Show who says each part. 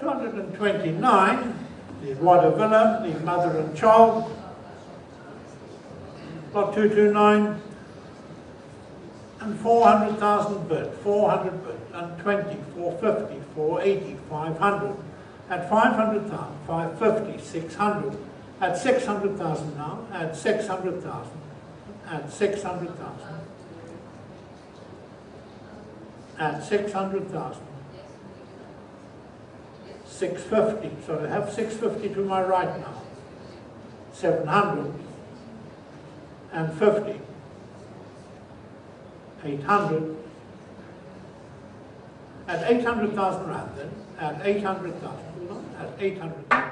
Speaker 1: 229, the Water Villa, the mother and child. Lot 229, and 400,000 bid, 400 bid, and 20, 450, 480, 500, at 500,000, 550, 600, at 600,000 now, at 600,000, at 600,000, at 600,000, 650, so I have 650 to my right now, 700, and 50, 800, at 800,000 rand then, at 800,000, at 800,000.